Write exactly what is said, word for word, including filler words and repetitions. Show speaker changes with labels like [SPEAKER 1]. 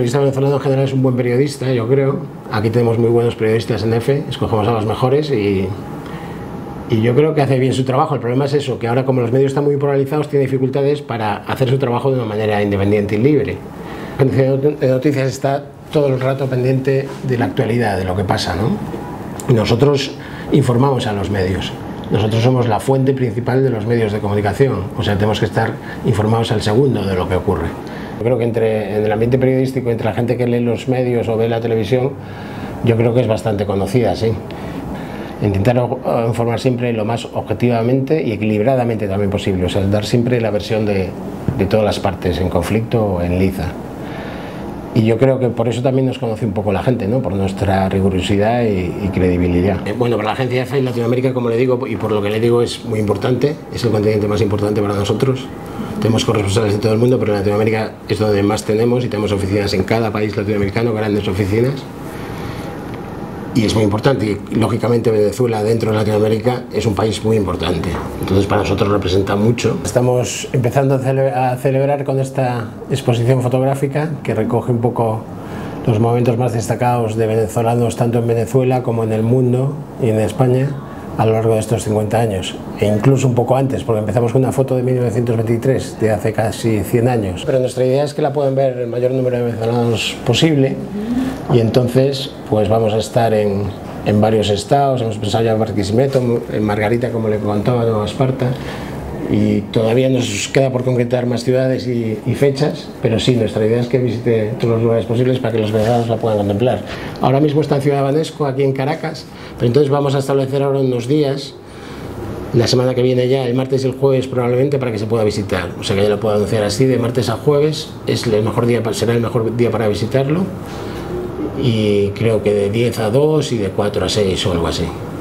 [SPEAKER 1] periodista venezolano en general es un buen periodista, yo creo. Aquí tenemos muy buenos periodistas en EFE, escogemos a los mejores y, y yo creo que hace bien su trabajo. El problema es eso, que ahora como los medios están muy polarizados, tiene dificultades para hacer su trabajo de una manera independiente y libre. La agencia de noticias está todo el rato pendiente de la actualidad, de lo que pasa, ¿no? Nosotros informamos a los medios. Nosotros somos la fuente principal de los medios de comunicación, o sea, tenemos que estar informados al segundo de lo que ocurre. Yo creo que entre, en el ambiente periodístico, entre la gente que lee los medios o ve la televisión, yo creo que es bastante conocida, sí. Intentar informar siempre lo más objetivamente y equilibradamente también posible, o sea, dar siempre la versión de, de todas las partes en conflicto o en liza. Y yo creo que por eso también nos conoce un poco la gente, ¿no? Por nuestra rigurosidad y, y credibilidad. Bueno, para la agencia EFE en Latinoamérica, como le digo, y por lo que le digo, es muy importante, es el continente más importante para nosotros. Tenemos corresponsales en todo el mundo, pero en Latinoamérica es donde más tenemos y tenemos oficinas en cada país latinoamericano, grandes oficinas. Y es muy importante, y lógicamente Venezuela dentro de Latinoamérica es un país muy importante, entonces para nosotros representa mucho. Estamos empezando a, cele a celebrar con esta exposición fotográfica que recoge un poco los momentos más destacados de venezolanos tanto en Venezuela como en el mundo y en España a lo largo de estos cincuenta años, e incluso un poco antes, porque empezamos con una foto de mil novecientos veintitrés, de hace casi cien años. Pero nuestra idea es que la puedan ver el mayor número de venezolanos posible, y entonces pues vamos a estar en, en varios estados. Hemos pensado ya en Barquisimeto, en Margarita, como le contaba, Nueva Esparta, y todavía nos queda por concretar más ciudades y, y fechas, pero sí, nuestra idea es que visite todos los lugares posibles para que los venezolanos la puedan contemplar. Ahora mismo está en Ciudad de Banesco, aquí en Caracas, pero entonces vamos a establecer ahora unos días, la semana que viene ya, el martes y el jueves probablemente, para que se pueda visitar. O sea que ya lo puedo anunciar así, de martes a jueves es el mejor día, será el mejor día para visitarlo, y creo que de diez a dos y de cuatro a seis o algo así.